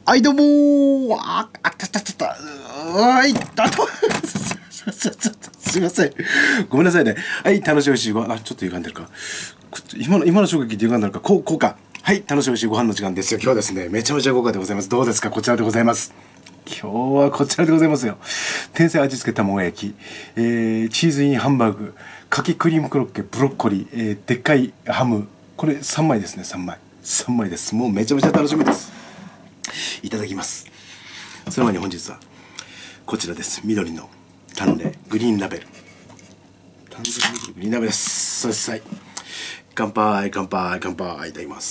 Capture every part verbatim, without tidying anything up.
はい、どうもー。あ、あったったったった。はい、あと、すいません。ごめんなさいね。はい、楽しいおいしいご飯。あ、ちょっと歪んでるか。今の、今の衝撃で歪んでるか。こう、こうか。はい、楽しいおいしいご飯の時間ですよ。今日はですね、めちゃめちゃ豪華でございます。どうですか？こちらでございます。今日はこちらでございますよ。天才味付け卵焼き、えー、チーズインハンバーグ、かきクリームコロッケ、ブロッコリー、えー、でっかいハム。これさんまいですね、さんまい。さんまいです。もうめちゃめちゃ楽しみです。いただきます。その前に本日はこちらです。緑の淡麗グリーンラベル、淡麗グリーンラベルです。そうです。はい、乾杯乾杯乾杯。いただきます。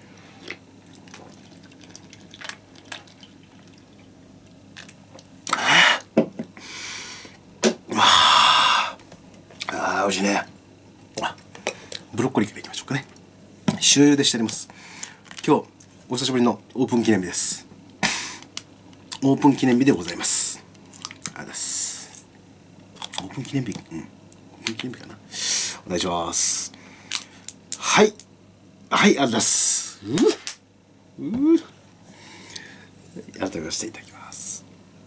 あー、美味しいね。ブロッコリーからいきましょうかね。塩茹でしてあります。今日お久しぶりのオープン記念日です。オープン記念日でございます。あです。オープン記念日、うん、オープン記念日かな。お願いします。はいはいあります。ううう改めましていただきます。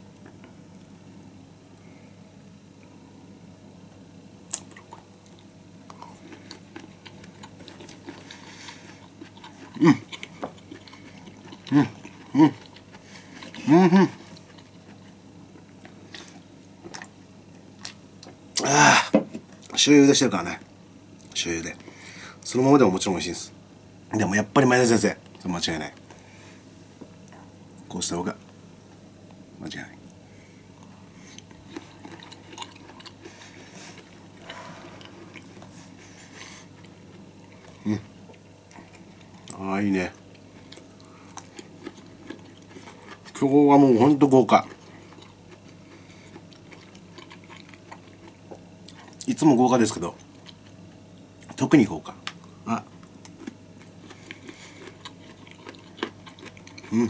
うんうんうんうんうん。ああ、塩茹でしてるからね。塩茹でそのままでももちろん美味しいです。でもやっぱり前田先生、間違いない。こうした方が間違いない。うん、ああいいね。今日はもうほんと豪華。いつも豪華ですけど特に豪華。あ、うん、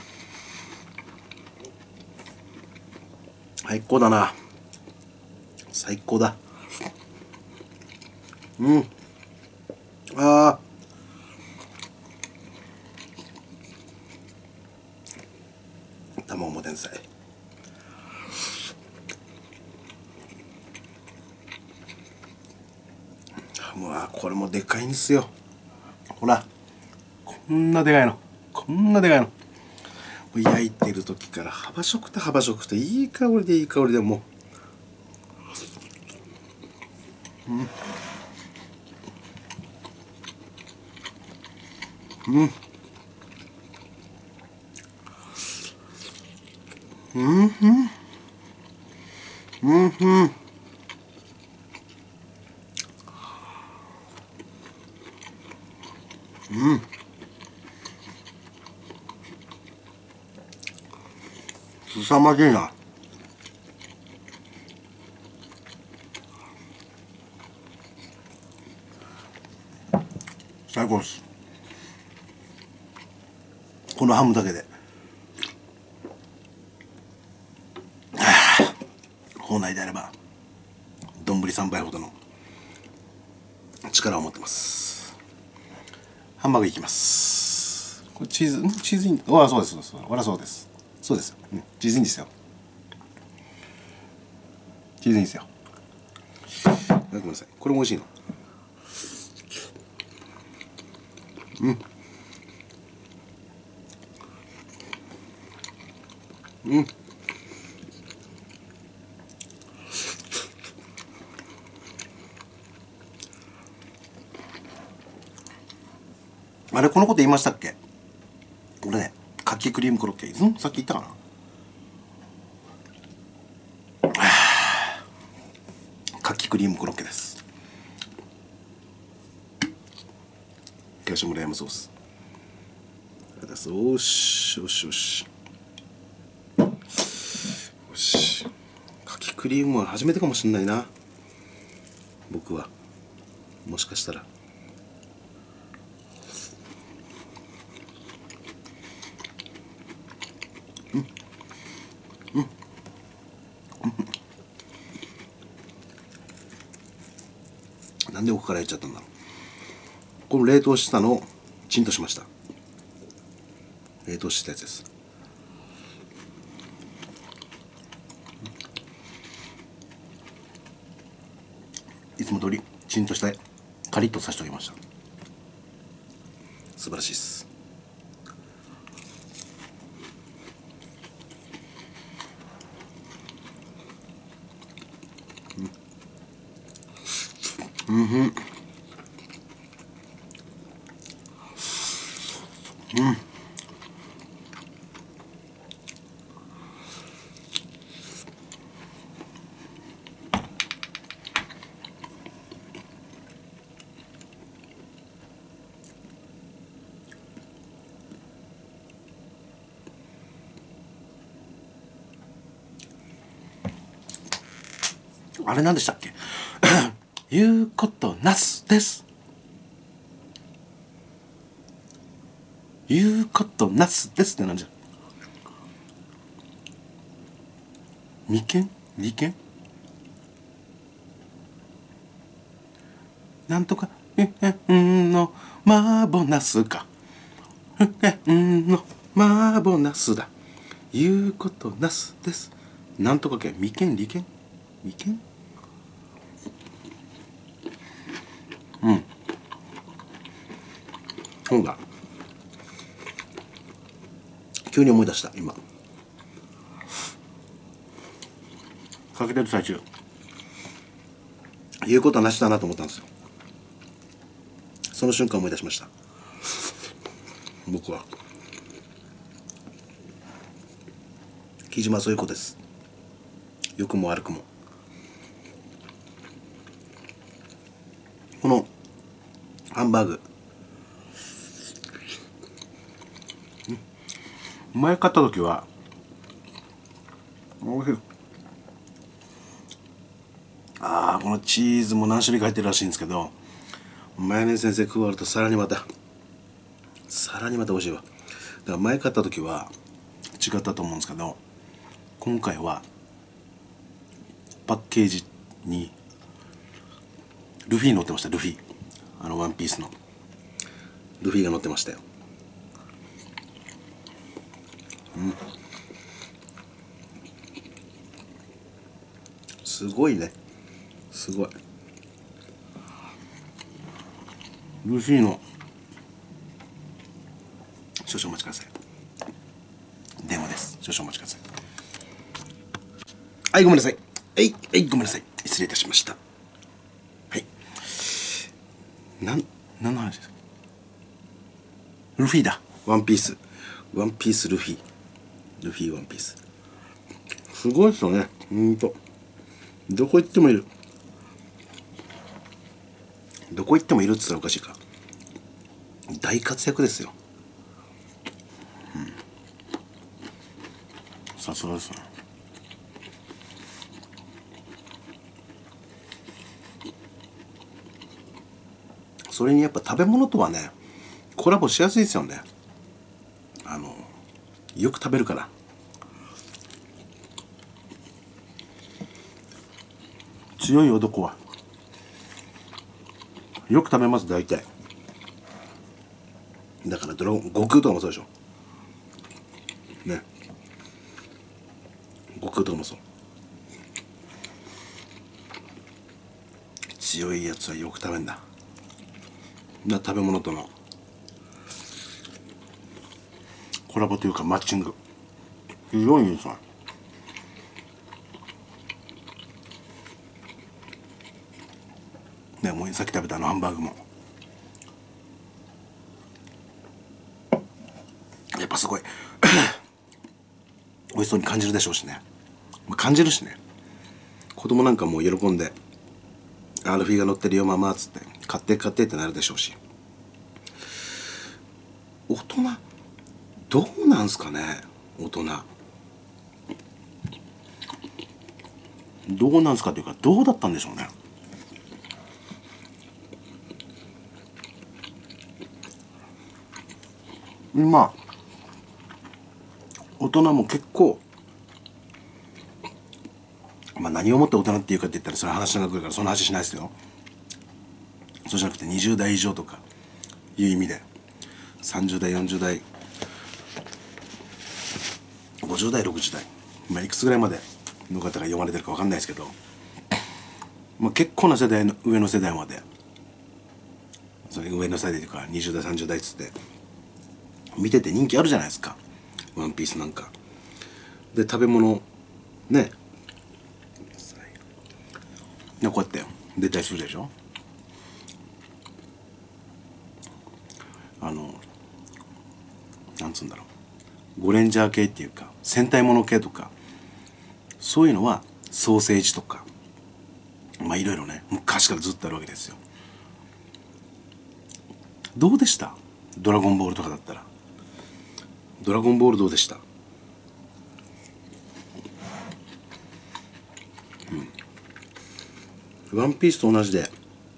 最高だな。最高だ。うん。ああ、卵も天才。うわ、これもでかいんですよ。ほら、こんなでかいの、こんなでかいの。焼いてる時から幅食と幅食といい香りでいい香りでもう、うんうんうんうんうんうん、すさまじいな。最高です。このハムだけで本来であれば丼さんばいほどの力を持ってます。ハンバーグいきます。これチーズチーズイン、ああそうですそうです、あらそうですそうですよ、うん、チーズインですよ。チーズインですよ。ごめんなさい、これも美味しいの。うんうん、あれこのこと言いましたっけ？俺ね、かきクリームコロッケ、うん、さっき言ったかな。かきクリームコロッケです。キャシュ村山ソース。よしよしよしよし。かきクリームは初めてかもしんないな、僕は。もしかしたら。なんで奥からやっちゃったんだろう。これ冷凍したのをチンとしました。 冷凍したやつです。いつも通りチンとしてカリッとさせておきました。素晴らしいです。うん、うん、うん。あれなんでしたっけ言うことなすです。言うことなすですってなんじゃ。眉間利権なんとかええんのマーボナスかええんのマーボナスだ。言うことなすです。なんとかけ眉間利権眉間うん。そうだ。急に思い出した今。かけてる最中。言うことはなしだなと思ったんですよ。その瞬間思い出しました。僕は。木島はそういう子です。良くも悪くも。このハンバーグ。前買った時はおいしい。ああこのチーズも何種類か入ってるらしいんですけど、マヨネーズ先生加わるとさらにまたさらにまた美味しいわ。だから前買った時は違ったと思うんですけど、今回はパッケージにルフィ乗ってました。ルフィ、あのワンピースのルフィが乗ってましたよ。うん、すごいね、すごい。ルフィの少々お待ちください。電話です。少々お待ちください。はい、ごめんなさい。はい、はい、ごめんなさい。失礼いたしました。はい。なん、何の話ですか。ルフィだ。ワンピース。ワンピースルフィ。ルフィワンピース。すごいですよね。ほんと。どこ行ってもいる。どこ行ってもいるって言ったらおかしいか。大活躍ですよ。うん。さすがですね。それにやっぱ食べ物とはね、コラボしやすいですよね。あのよく食べるから。強い男はよく食べます。大体だからドラゴン悟空とかもそうでしょね。悟空とかもそう。強いやつはよく食べんだ。だ食べ物とのコラボというかマッチング非常にいいですね。ね、もうさっき食べたあのハンバーグもやっぱすごい美味しそうに感じるでしょうしね。感じるしね。子供なんかもう喜んで「アルフィーが乗ってるよママ」っつって「買って買って」ってなるでしょうし。大人どうなんすかね。大人どうなんすかというかどうだったんでしょうね。まあ大人も結構、まあ何をもって大人っていうかって言ったらそれ話が来るからその話しないですよ。そうじゃなくてにじゅう代以上とかいう意味でさんじゅう代よんじゅう代じゅう代ろくじゅう代、まあ、いくつぐらいまでの方が読まれてるか分かんないですけど、まあ、結構な世代の上の世代まで、それ上の世代というかにじゅう代さんじゅう代っつって見てて人気あるじゃないですか、ワンピースなんかで。食べ物ね、こうやって出たりするでしょ。あのなんつうんだろう、ゴレンジャー系っていうか戦隊もの系とか、そういうのはソーセージとか、まあいろいろね、昔からずっとあるわけですよ。どうでした？ドラゴンボールとかだったら。ドラゴンボールどうでした？うん、ワンピースと同じで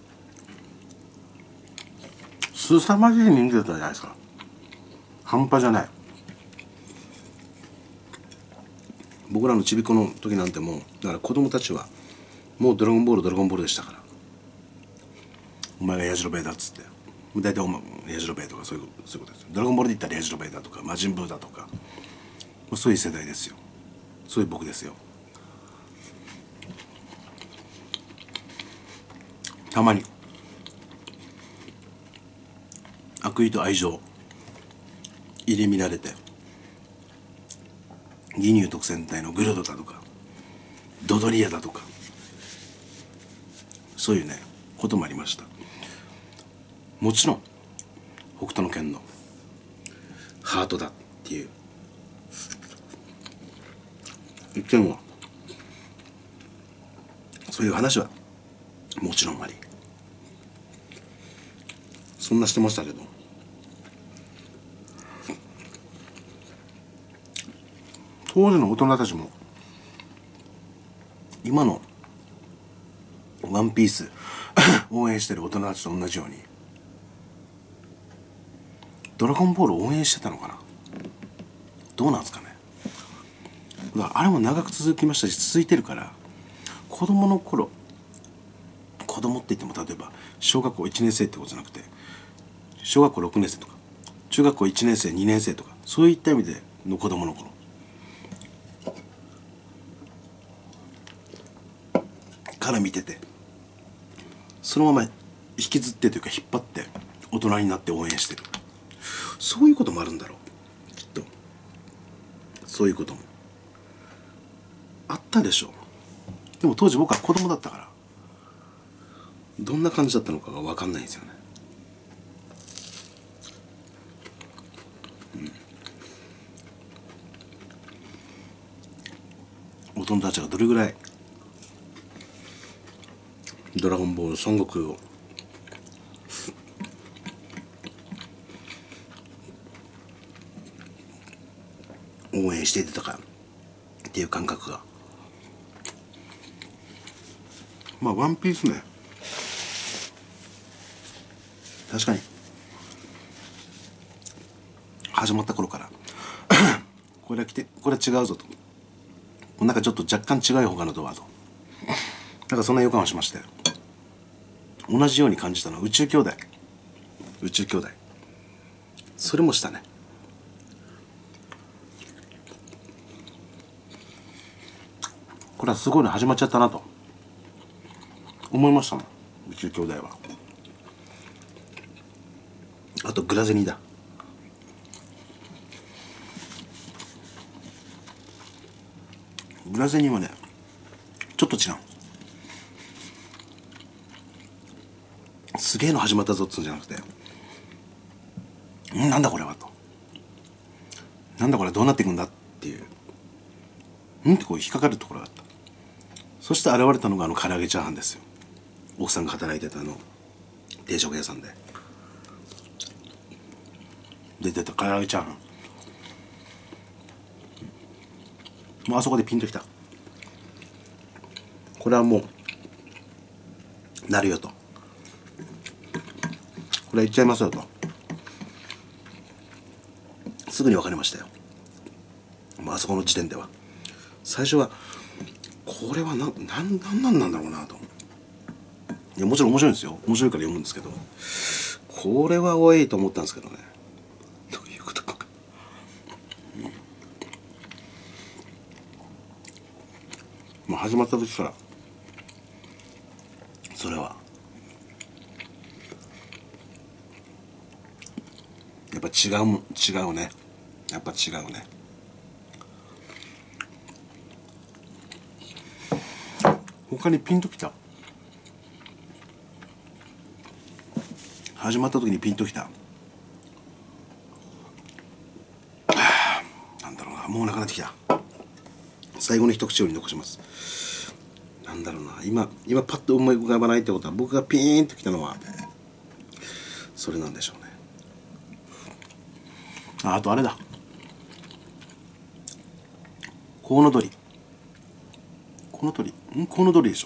凄まじい人気だったじゃないですか。半端じゃない。僕らのちびっこの時なんてもう、だから子供たちはもうドラゴンボールドラゴンボールでしたから。お前がヤジロベイだっつって、大体お前ヤジロベイとかそういうそういうことですよ。ドラゴンボールで言ったらヤジロベイだとか魔人ブーだとか、そういう世代ですよ。そういう僕ですよ。たまに悪意と愛情入り乱れて、義乳特戦隊のグロドだとかドドリアだとか、そういうねこともありました。もちろん北斗の拳のハートだっていう意見は、そういう話はもちろんあり、そんなしてましたけど、当時の大人たちも今のワンピース応援してる大人たちと同じようにドラゴンボールを応援してたのかな。どうなんですかね。だからあれも長く続きましたし続いてるから、子供の頃、子供って言っても例えば小学校いちねん生ってことじゃなくて小学校ろくねん生とか中学校いちねん生にねん生とか、そういった意味での子供の頃から見てて、そのまま引きずってというか引っ張って大人になって応援してる、そういうこともあるんだろうきっと。そういうこともあったでしょう。でも当時僕は子供だったからどんな感じだったのかが分かんないんですよね。うん、大人たちがどれぐらいドラゴンボール孫悟空を応援していたかっていう感覚が、まあワンピースね、確かに始まった頃からこれは来てこれは違うぞと、なんかちょっと若干違うよ他のとはと、なんかそんな予感をしまして、同じように感じたのは宇宙兄弟宇宙兄弟それもしたね。これはすごいの始まっちゃったなと思いましたもん、宇宙兄弟は。あとグラゼニーだ。グラゼニーはねちょっと違う。すげえの始まったぞっつうんじゃなくて、んなんだこれはと、なんだこれどうなっていくんだっていう、んってこう引っかかるところがあった。そして現れたのがあの唐揚げチャーハンですよ。奥さんが働いてたあの定食屋さんで出てた唐揚げチャーハン、もうあそこでピンときた。これはもうなるよと、これは言っちゃいますよと、すぐに分かりましたよ。まああそこの時点では最初はこれはな、な、なんなんなんだろうなと。いやもちろん面白いんですよ、面白いから読むんですけど、これはおいと思ったんですけどね、どういうことか、 もう始まった時からそれはやっぱ違うも違うね。やっぱ違うね。他にピンときた？始まった時にピンときた。なんだろうな、もうなくなってきた。最後の一口を残します。なんだろうな、今今パッと思い浮かばないってことは、僕がピーンときたのはそれなんでしょうね。あ、あとあれだ、コウノドリ。コウノドリんコウノドリでしょ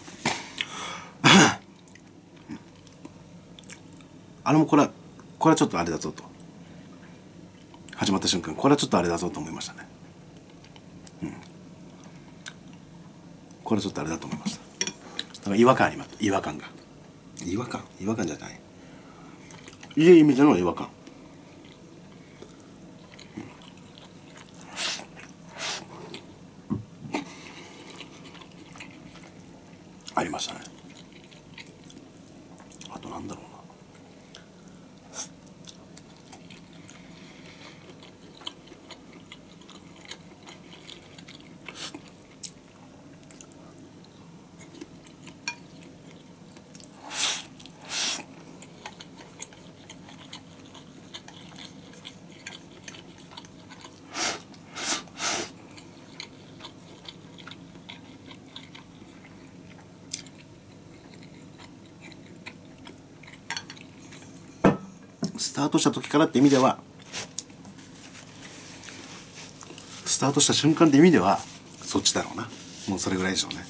あれもこれはこれはちょっとあれだぞと、始まった瞬間これはちょっとあれだぞと思いましたね。うん、これはちょっとあれだと思いました。だから違和感あります。違和感が違和感違和感じゃない、いい意味での違和感。ありましたね。あとなんだろうな、スタートした時からって意味では、スタートした瞬間って意味ではそっちだろうな。もうそれぐらいでしょうね。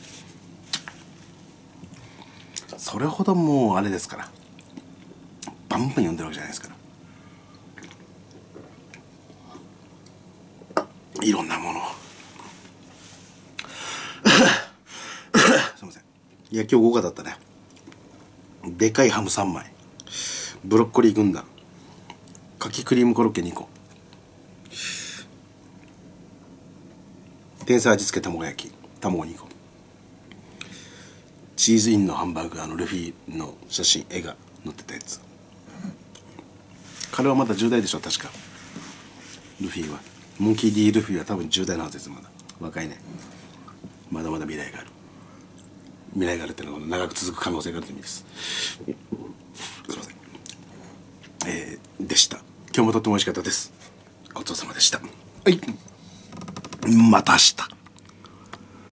それほどもうあれですから、バンバン読んでるわけじゃないですから、いろんなものをすいません。いや今日豪華だったね。でかいハムさんまい、ブロッコリー軍団、かきクリームコロッケにこ、天才味付け卵焼き卵にこ、チーズインのハンバーグ、あのルフィの写真絵が載ってたやつ。彼はまだじゅう代でしょ確か。ルフィはモンキー D ルフィは多分じゅう代のはずです。まだ若いね。まだまだ未来がある。未来があるっていうのは長く続く可能性があるという意味です。すいません、えー、でした。今日もとっても美味しかったです。ごちそうさまでした。はい、また明日。